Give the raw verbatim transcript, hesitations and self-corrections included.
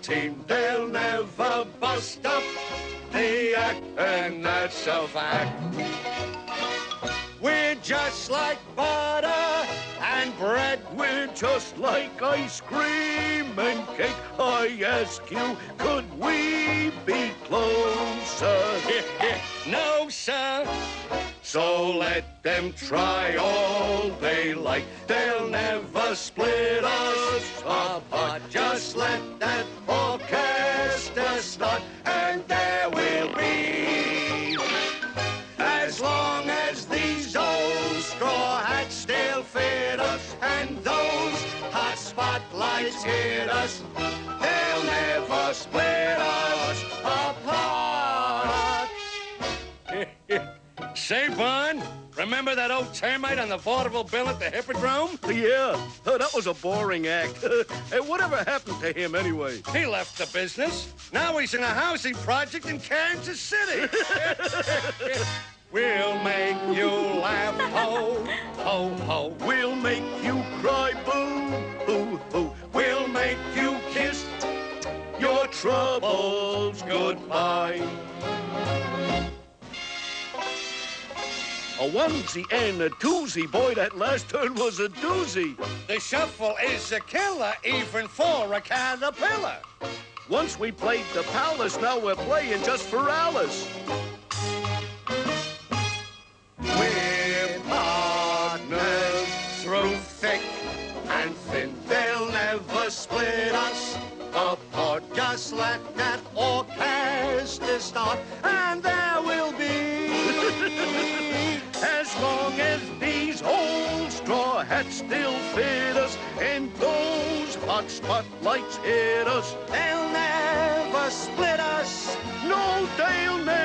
team. They'll never bust up the act, and that's a fact. We're just like butter and bread. We're just like ice cream and cake. I ask you, could we be closer? No, sir. So let them try all they like. They'll never split us apart. Just let that orchestra start, and there will be. As long as these old straw hats still fit us, and those hot spotlights hit us, they'll never split us apart. Say, Bond, remember that old termite on the vaudeville bill at the Hippodrome? Yeah, uh, that was a boring act. Hey, whatever happened to him anyway? He left the business. Now he's in a housing project in Kansas City. We'll make you laugh, ho, ho, ho. We'll make you cry, boo, hoo, hoo. We'll make you kiss your troubles goodbye. A onesie and a twosie. Boy, that last turn was a doozy. The shuffle is a killer, even for a caterpillar. Once we played the palace, now we're playing just for Alice. We're partners through thick and thin. They'll never split us apart. Just let that orchestra start, and there will be. As long as these old straw hats still fit us and those hot spotlights hit us, They'll never split us. no, they'll never.